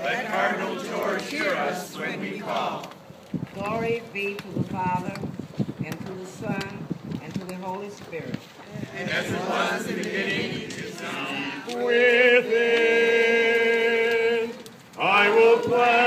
Let Cardinal George hear us when we call. Glory be to the Father, and to the Son, and to the Holy Spirit. And as it was in the beginning, is now. Within, I will play.